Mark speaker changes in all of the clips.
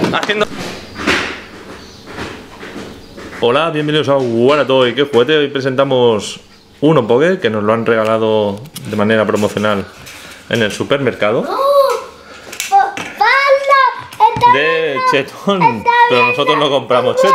Speaker 1: haciendo... Hola, bienvenidos a Waratoy. ¿Qué juguete? Hoy presentamos Uno Poké, que nos lo han regalado de manera promocional en el supermercado. De Chetón, pero nosotros no compramos Cheto.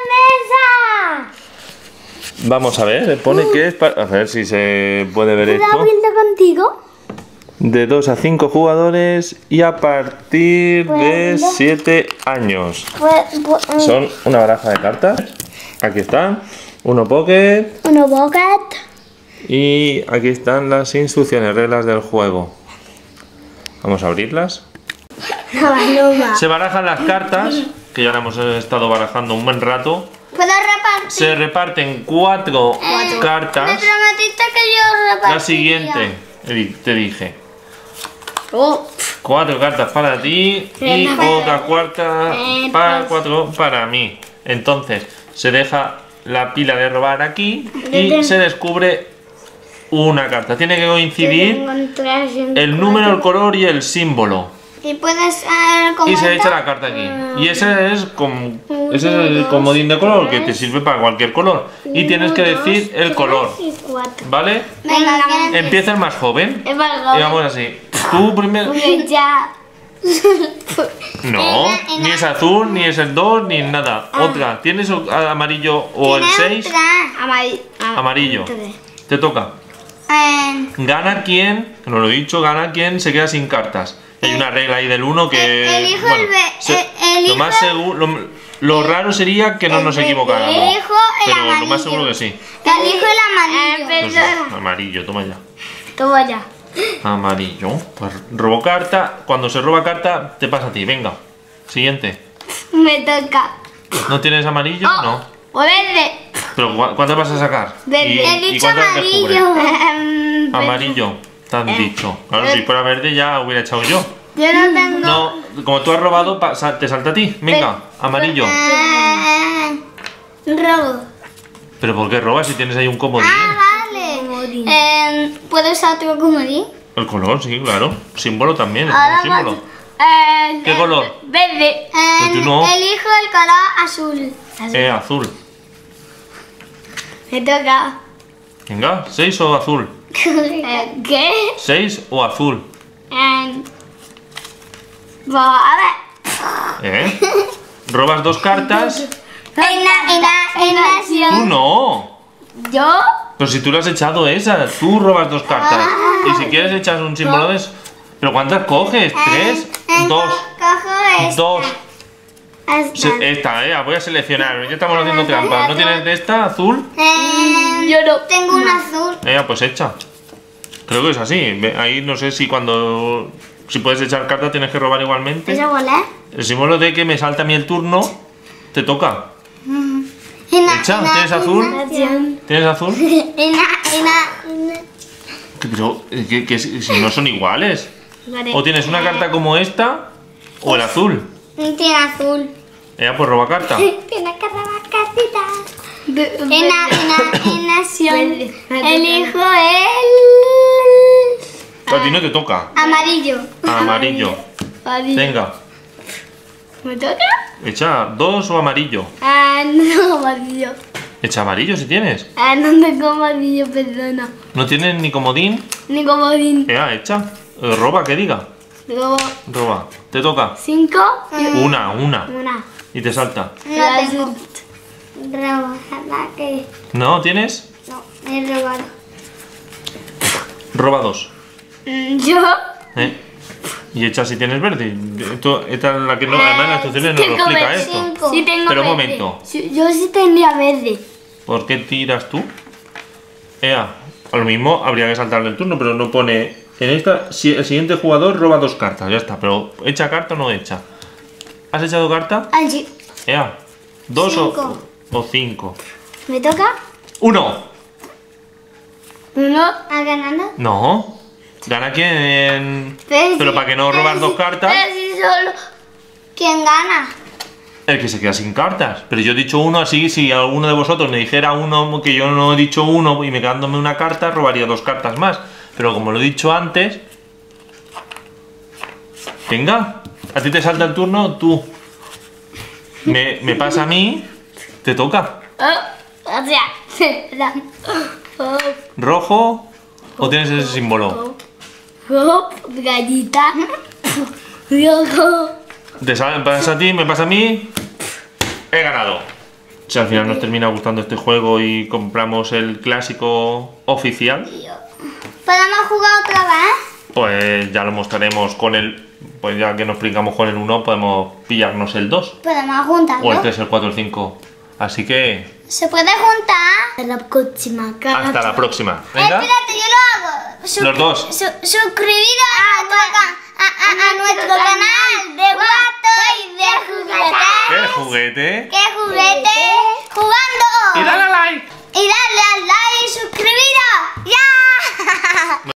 Speaker 1: Vamos a ver, pone que es para... A ver si se puede ver esto.
Speaker 2: ¿Puedo abrirlo contigo?
Speaker 1: De 2 a 5 jugadores y a partir de 7 años. Son una baraja de cartas. Aquí están, Uno Poké.
Speaker 2: Uno Pocket.
Speaker 1: Y aquí están las instrucciones, reglas del juego. Vamos a abrirlas. Se barajan las cartas, que ya las hemos estado barajando un buen rato.
Speaker 2: ¿Puedo repartir?
Speaker 1: Se reparten 4 cartas.
Speaker 2: Me prometiste que yo repartiría.
Speaker 1: La siguiente, te dije.
Speaker 2: Oh.
Speaker 1: 4 cartas para ti y otra cuarta para 4 para mí. Entonces se deja la pila de robar aquí y se descubre una carta. Tiene que coincidir el número, el color y el símbolo.
Speaker 2: Y puedes
Speaker 1: y se echa la carta aquí. Y ese es el comodín de color que te sirve para cualquier color. Y tienes que decir el color. ¿Vale?
Speaker 2: Venga,
Speaker 1: Empieza el más joven. Y vamos así. Tú primero.
Speaker 2: Ya.
Speaker 1: No, ni es azul, ni es el 2, ni nada. Otra. ¿Tienes el amarillo o el 6? Amarillo. Te toca. Gana quien, que no lo he dicho, gana quien se queda sin cartas. Hay una regla ahí del 1 que... Bueno, lo más seguro... Lo raro sería que no nos equivocáramos. Pero lo más seguro que sí.
Speaker 2: Elijo el amarillo.
Speaker 1: Pues, amarillo, toma ya.
Speaker 2: Toma ya.
Speaker 1: Amarillo. Pues robo carta. Cuando se roba carta, te pasa a ti. Venga. Siguiente.
Speaker 2: Me toca.
Speaker 1: ¿No tienes amarillo? No.
Speaker 2: O verde.
Speaker 1: ¿Pero cuántas vas a sacar?
Speaker 2: Verde. He dicho
Speaker 1: cuántas
Speaker 2: amarillo.
Speaker 1: Amarillo. Te han dicho. Claro, si fuera verde ya hubiera echado yo.
Speaker 2: Yo no tengo.
Speaker 1: No, como tú has robado, te salta a ti. Venga, amarillo.
Speaker 2: Robo.
Speaker 1: ¿Pero por qué robas si tienes ahí un comodín?
Speaker 2: Vale. ¿Puedo usar otro comodín?
Speaker 1: El color, sí, claro. Símbolo también, es un símbolo. ¿Qué color?
Speaker 2: Verde.
Speaker 1: Pero tú no.
Speaker 2: Elijo el color azul.
Speaker 1: Azul.
Speaker 2: Me toca.
Speaker 1: Venga, 6 o azul.
Speaker 2: ¿Qué?
Speaker 1: 6 o azul.
Speaker 2: A
Speaker 1: ver. Robas 2 cartas.
Speaker 2: Nación.
Speaker 1: Tú no.
Speaker 2: ¿Yo?
Speaker 1: Pero si tú le has echado esa, tú robas 2 cartas. Y si quieres echas un símbolo de... ¿Pero cuántas coges? 3, 2.
Speaker 2: Cojo
Speaker 1: 2. Esta, voy a seleccionar. Ya estamos haciendo trampas. ¿No tienes de esta, azul?
Speaker 2: Yo no. Tengo un azul.
Speaker 1: Pues echa. Creo que es así. Ahí no sé si cuando... Si puedes echar carta tienes que robar igualmente.
Speaker 2: ¿Eso cuál es?
Speaker 1: El símbolo de que me salta a mí el turno, te toca. Echa, ¿tienes azul? ¿Tienes azul? Pero que si no son iguales. O tienes una carta como esta o el azul.
Speaker 2: Tiene azul.
Speaker 1: Pues roba carta.
Speaker 2: Tiene que robar cartitas. En nación. Elijo el...
Speaker 1: A ti no te toca.
Speaker 2: Amarillo.
Speaker 1: Amarillo. Venga.
Speaker 2: ¿Me toca?
Speaker 1: Echa 2 o amarillo.
Speaker 2: No, amarillo.
Speaker 1: Echa amarillo si tienes.
Speaker 2: No tengo amarillo, perdona.
Speaker 1: ¿No tienes ni comodín?
Speaker 2: Ni comodín.
Speaker 1: Echa. Roba, que diga. Roba. Te toca.
Speaker 2: 5.
Speaker 1: Una. Y te salta.
Speaker 2: No tengo. Robo.
Speaker 1: ¿No tienes?
Speaker 2: No, he robado.
Speaker 1: Roba 2.
Speaker 2: ¿Yo?
Speaker 1: Y echa si tienes verde. Esta es la que no, además en las instrucciones no lo explica esto.
Speaker 2: Sí tengo
Speaker 1: pero
Speaker 2: verde.
Speaker 1: Un momento.
Speaker 2: Yo sí tendría verde.
Speaker 1: ¿Por qué tiras tú? A lo mismo habría que saltarle el turno, pero no pone... En esta, si el siguiente jugador roba 2 cartas, ya está. Pero ¿echa carta o no echa? ¿Has echado carta?
Speaker 2: Sí.
Speaker 1: 2 o 5.
Speaker 2: ¿Me toca?
Speaker 1: 1.
Speaker 2: ¿Uno? ¿Has ganado?
Speaker 1: No. Gana quien... Pero para que no robas 2 cartas...
Speaker 2: Pero si solo... ¿Quién gana?
Speaker 1: El que se queda sin cartas. Pero yo he dicho 1 así, si alguno de vosotros me dijera 1 que yo no he dicho 1 y me quedándome una carta, robaría 2 cartas más. Pero como lo he dicho antes... Venga, a ti te salta el turno, tú Me pasa a mí. Te toca.
Speaker 2: O sea,
Speaker 1: ¿Rojo o tienes ese símbolo?
Speaker 2: Gallita. Rojo.
Speaker 1: Te pasa a ti, me pasa a mí. He ganado. Si al final nos termina gustando este juego y compramos el clásico oficial,
Speaker 2: ¿podemos jugar otra vez?
Speaker 1: pues ya lo mostraremos con el... Pues ya que nos explicamos con el 1, podemos pillarnos el 2.
Speaker 2: Podemos juntarlo.
Speaker 1: O el 3, el 4, el 5. Así que...
Speaker 2: ¿Se puede juntar? Hasta la próxima.
Speaker 1: Hasta la próxima. Venga.
Speaker 2: Espérate, yo lo hago.
Speaker 1: Los dos.
Speaker 2: Suscribiros a nuestro canal de Guato y de Juguete.
Speaker 1: ¿Qué juguete?
Speaker 2: ¿Qué juguete? Jugando.
Speaker 1: Y dale a like.
Speaker 2: Y darle al like y suscribiros. ¡Ya!